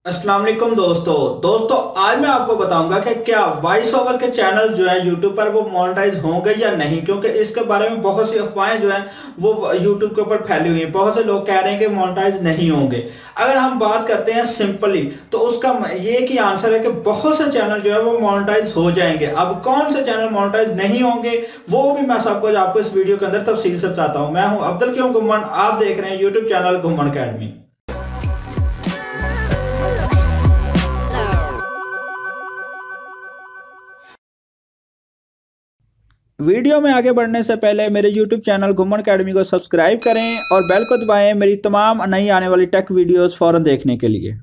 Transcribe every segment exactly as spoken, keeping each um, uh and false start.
अस्सलाम वालेकुम दोस्तों दोस्तों आज मैं आपको बताऊंगा कि क्या वॉइस ओवर के चैनल जो है यूट्यूब पर वो मोनेटाइज होंगे या नहीं, क्योंकि इसके बारे में बहुत सी अफवाहें जो हैं वो यूट्यूब के ऊपर फैली हुई हैं। बहुत से लोग कह रहे हैं कि मोनेटाइज नहीं होंगे। अगर हम बात करते हैं सिंपली तो उसका ये कि आंसर है कि बहुत से चैनल जो है वो मोनेटाइज हो जाएंगे। अब कौन से चैनल मोनेटाइज नहीं होंगे वो भी मैं सब कुछ आपको इस वीडियो के अंदर तफसील से बताता हूँ। मैं हूँ अब्दुल क्यों घुम्मन, आप देख रहे हैं YouTube channel Ghumman academy. Video में आगे बढ़ने से पहले मेरे यूट्यूब चैनल घुम्मन अकेडमी को सब्सक्राइब करें और बेल को दबाएं मेरी तमाम नई आने वाली टेक वीडियोस फौरन देखने के लिए।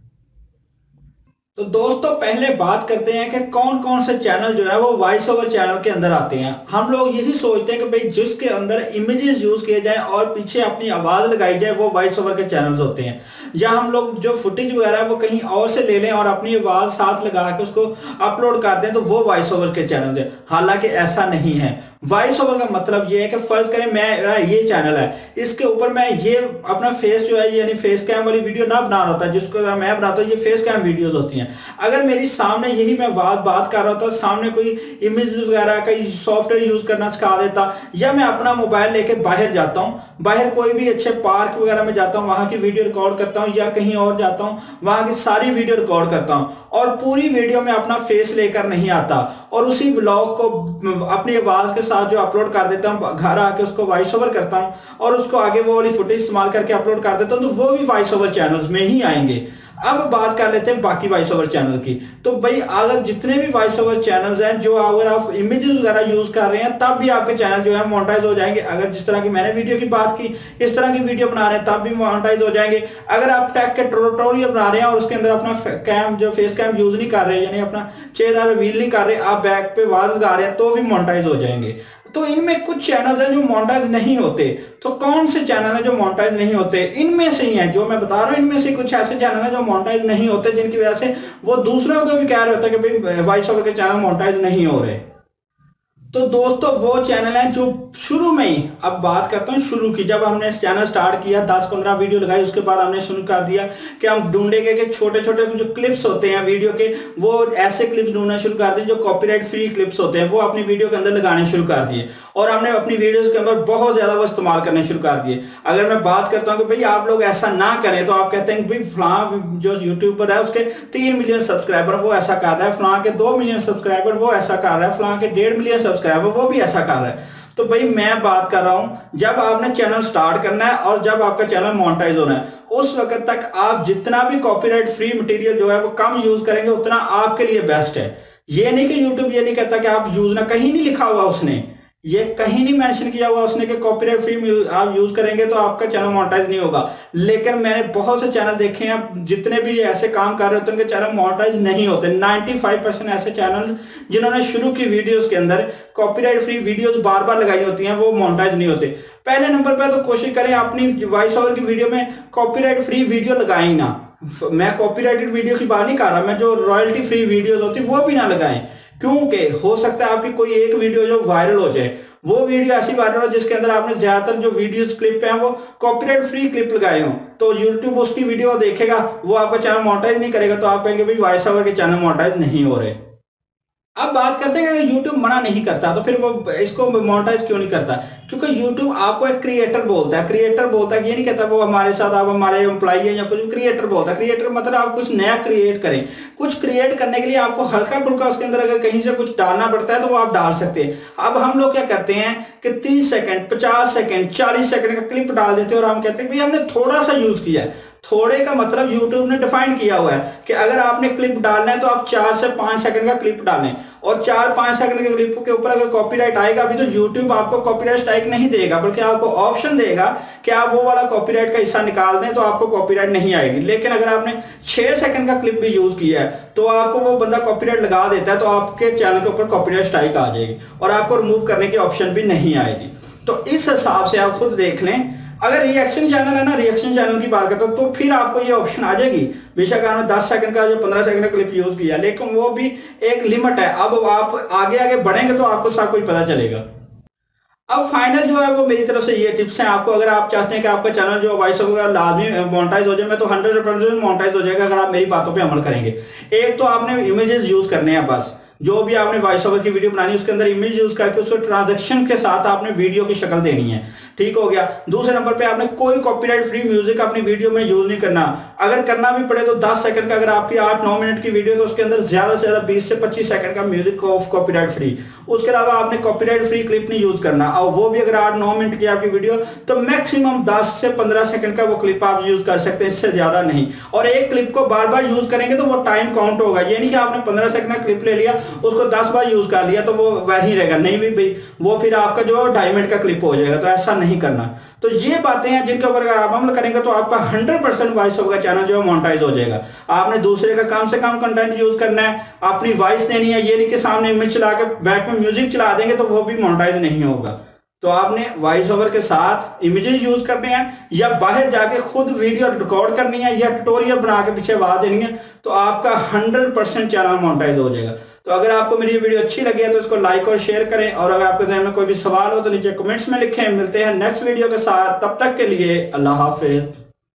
तो दोस्तों पहले बात करते हैं कि कौन कौन से चैनल जो है वो वॉइस ओवर चैनल के अंदर आते हैं। हम लोग यही सोचते हैं कि भाई जिसके अंदर इमेजेस यूज किए जाए और पीछे अपनी आवाज लगाई जाए वो वॉइस ओवर के चैनल्स होते हैं। या हम लोग जो फुटेज वगैरह है वो कहीं और से ले लें और अपनी आवाज साथ लगा के उसको अपलोड कर दें तो वो वॉइस ओवर के चैनल है। हालांकि ऐसा नहीं है। वॉइस ओवर का मतलब ये है कि फर्ज करें मैं ये चैनल है, इसके ऊपर मैं ये अपना फेस जो है यानी फेस कैम वाली वीडियो ना बना रहा होता, जिसको मैं बनाता हूँ ये फेस कैम वीडियोस होती हैं। अगर मेरी सामने यही मैं बात बात कर रहा होता, सामने कोई इमेज वगैरह का सॉफ्टवेयर यूज करना सिखा देता, या मैं अपना मोबाइल लेके बाहर जाता हूँ, बाहर कोई भी अच्छे पार्क वगैरह में जाता हूँ, वहां की वीडियो रिकॉर्ड करता हूँ, या कहीं और जाता हूँ वहां की सारी वीडियो रिकॉर्ड करता हूँ और पूरी वीडियो में अपना फेस लेकर नहीं आता और उसी व्लॉग को अपनी आवाज के साथ जो अपलोड कर देता हूँ, घर आके उसको वॉइस ओवर करता हूँ और उसको आगे वो वाली फुटेज इस्तेमाल करके अपलोड कर देता हूँ, तो वो भी वॉइस ओवर चैनल्स में ही आएंगे। अब बात कर लेते हैं बाकी वॉइस ओवर चैनल की। तो भाई अगर जितने भी वॉइस ओवर चैनल्स हैं जो अगर आप इमेजेस वगैरह यूज कर रहे हैं तब भी आपके चैनल जो है मोनेटाइज हो जाएंगे। अगर जिस तरह की मैंने वीडियो की बात की इस तरह की वीडियो बना रहे हैं तब भी मोनेटाइज हो जाएंगे। अगर आप टेक के ट्यूटोरियल बना रहे हैं और उसके अंदर अपना कैम जो फेस कैम यूज नहीं कर रहे यानी अपना चेहरा रिवील नहीं कर रहे, आप बैक पे आवाज लगा रहे हैं तो भी मोनेटाइज हो जाएंगे। तो इनमें कुछ चैनल हैं जो मोनेटाइज नहीं होते। तो कौन से चैनल हैं जो मोनेटाइज नहीं होते? इनमें से ही हैं जो मैं बता रहा हूं, इनमें से कुछ ऐसे चैनल हैं जो मोनेटाइज नहीं होते जिनकी वजह से वो दूसरों को भी कह रहे होते हैं कि भाई वॉइस ओवर के चैनल मोनेटाइज नहीं हो रहे। तो दोस्तों वो चैनल है जो शुरू में ही, अब बात करता हूँ शुरू की, जब हमने इस चैनल स्टार्ट किया दस पंद्रह वीडियो लगाई उसके बाद हमने शुरू कर दिया कि हम ढूंढेंगे कि छोटे छोटे जो क्लिप्स होते हैं वीडियो के वो ऐसे क्लिप्स ढूंढना शुरू कर दिए जो कॉपीराइट फ्री क्लिप्स होते हैं वो अपनी वीडियो के अंदर लगाने शुरू कर दिए और हमने अपनी वीडियोस के अंदर बहुत ज्यादा वो इस्तेमाल करने शुरू कर दिए। अगर मैं बात करता हूँ कि भाई आप लोग ऐसा ना करें तो आप कहते हैं भाई फलां जो यूट्यूबर है उसके तीन मिलियन सब्सक्राइबर वो ऐसा कर रहा है, फलां के दो मिलियन सब्सक्राइबर वो ऐसा कर रहा है, फलां के डेढ़ मिलियन सब्सक्राइबर वो भी ऐसा कर रहा है। तो भाई मैं बात कर रहा हूं जब आपने चैनल स्टार्ट करना है और जब आपका चैनल मोनेटाइज होना है उस वक्त तक आप जितना भी कॉपीराइट फ्री मटेरियल जो है वो कम यूज करेंगे उतना आपके लिए बेस्ट है। ये नहीं कि यूट्यूब ये नहीं कहता कि आप यूज ना, कहीं नहीं लिखा हुआ उसने, ये कहीं नहीं मेंशन किया हुआ उसने कि कॉपीराइट फ्री आप यूज करेंगे तो आपका चैनल मोनेटाइज नहीं होगा। लेकिन मैंने बहुत से चैनल देखे हैं जितने भी ऐसे काम कर रहे होते हैं उनके चैनल मोनेटाइज नहीं होते। पचानवे परसेंट ऐसे चैनल जिन्होंने शुरू की वीडियोस के अंदर कॉपीराइट फ्री वीडियोस बार बार लगाई होती हैं वो मोनेटाइज नहीं होते। पहले नंबर पर तो कोशिश करें अपनी वॉइस ओवर की वीडियो में कॉपीराइट फ्री वीडियो लगाएं ना। मैं कॉपीराइटेड वीडियो की बात नहीं कर रहा, मैं जो रॉयल्टी फ्री वीडियोस होती वो भी ना लगाएं, क्योंकि हो सकता है आपकी कोई एक वीडियो जो वायरल हो जाए, वो वीडियो ऐसी वायरल हो जिसके अंदर आपने ज्यादातर जो वीडियोस क्लिप हैं वो कॉपीराइट फ्री क्लिप लगाए हो, तो यूट्यूब उसकी वीडियो देखेगा, वो आपका चैनल मोनेटाइज नहीं करेगा, तो आप कहेंगे भाई वॉइस ओवर के चैनल मोनेटाइज नहीं हो रहे। अब बात करते हैं कि यूट्यूब मना नहीं करता तो फिर वो इसको मोनेटाइज क्यों नहीं करता? क्योंकि यूट्यूब आपको एक क्रिएटर बोलता है। क्रिएटर बोलता है, ये नहीं कहता वो हमारे साथ आप हमारे एम्प्लॉई है या कुछ, क्रिएटर बोलता है। क्रिएटर मतलब आप कुछ नया क्रिएट करें। कुछ क्रिएट करने के लिए आपको हल्का फुल्का उसके अंदर अगर कहीं से कुछ डालना पड़ता है तो वो आप डाल सकते हैं। अब हम लोग क्या करते हैं कि तीस सेकंड पचास सेकंड चालीस सेकंड का क्लिप डाल देते हैं और हम कहते हैं भाई हमने थोड़ा सा यूज किया है। थोड़े का मतलब यूट्यूब ने डिफाइन किया हुआ है कि अगर आपने क्लिप डालना है तो आप चार से पांच सेकंड का क्लिप डालें, और चार पांच सेकंड के क्लिप के ऊपर अगर कॉपीराइट आएगा अभी तो यूट्यूब आपको कॉपीराइट स्ट्राइक नहीं देगा, बल्कि आपको ऑप्शन देगा कि आप वो वाला कॉपीराइट का हिस्सा निकाल दें तो आपको कॉपीराइट नहीं आएगी। लेकिन अगर आपने छह सेकंड का क्लिप भी यूज किया है तो आपको वो बंदा कॉपीराइट लगा देता है, तो आपके चैनल के ऊपर कॉपीराइट स्ट्राइक आ जाएगी और आपको रिमूव करने की ऑप्शन भी नहीं आएगी। तो इस हिसाब से आप खुद देख लें। अगर रिएक्शन चैनल है ना, रिएक्शन चैनल की बात करता हूं तो फिर आपको ये ऑप्शन आ जाएगी। बेशक आपने दस सेकंड का जो पंद्रह सेकंड का क्लिप यूज किया, लेकिन वो भी एक लिमिट है। अब आप आगे आगे बढ़ेंगे तो आपको सब कुछ पता चलेगा। अब फाइनल जो है वो मेरी तरफ से ये टिप्स हैं आपको, अगर आप चाहते हैं कि आपका चैनल जो वॉइस ओवर लाजमी मोनेटाइज हो जाए, मैं तो हंड्रेड परसेंट मोनेटाइज हो जाएगा अगर आप मेरी बातों पे अमल करेंगे। एक तो आपने इमेजेस यूज करने हैं, बस जो भी आपने वॉइस ओवर की वीडियो बनानी है उसके अंदर इमेज यूज करके उसको ट्रांजैक्शन के साथ आपने वीडियो की शक्ल देनी है, ठीक हो गया। दूसरे नंबर पे आपने कोई कॉपीराइट फ्री म्यूजिक अपनी वीडियो में यूज नहीं करना, अगर करना भी पड़े तो दस सेकंड का, अगर आपकी आठ नौ मिनट की वीडियो तो उसके अंदर ज्यादा से ज्यादा बीस से पच्चीस सेकंड का म्यूजिक ऑफ कॉपीराइट फ्री। उसके अलावा आपने कॉपीराइट फ्री क्लिप नहीं यूज करना, और वो भी अगर आठ नौ मिनट की आपकी वीडियो तो मैक्सिमम दस से पंद्रह सेकंड का वो क्लिप आप यूज कर सकते हैं, इससे ज्यादा नहीं। और एक क्लिप को बार बार यूज करेंगे तो वो टाइम काउंट होगा, ये नहीं कि आपने पंद्रह सेकंड का क्लिप ले लिया उसको दस बार यूज कर लिया तो वो वही रहेगा, नहीं भी भाई वो फिर आपका जो ढाई मिनट का क्लिप हो जाएगा, तो ऐसा नहीं करना। तो ये बातें हैं जिनके ऊपर अगर आप अमल करेंगे तो आपका हंड्रेड परसेंट वॉइस ओवर का चैनल जो है मोनेटाइज हो जाएगा। आपने दूसरे का कम से कम कंटेंट यूज करना है, अपनी वॉइस देनी है, ये नहीं कि सामने इमेज चला के बैक में म्यूजिक चला देंगे तो वो भी मोनेटाइज नहीं होगा। तो आपने वॉइस ओवर के साथ इमेजेस यूज करने हैं, या बाहर जाके खुद वीडियो रिकॉर्ड करनी है, या ट्यूटोरियल बना के पीछे आवाज देनी है, तो आपका हंड्रेड परसेंट चैनल मोनेटाइज हो जाएगा। तो अगर आपको मेरी वीडियो अच्छी लगी है तो इसको लाइक और शेयर करें, और अगर आपके ज़हन में कोई भी सवाल हो तो नीचे कमेंट्स में लिखें। मिलते हैं नेक्स्ट वीडियो के साथ, तब तक के लिए अल्लाह हाफिज।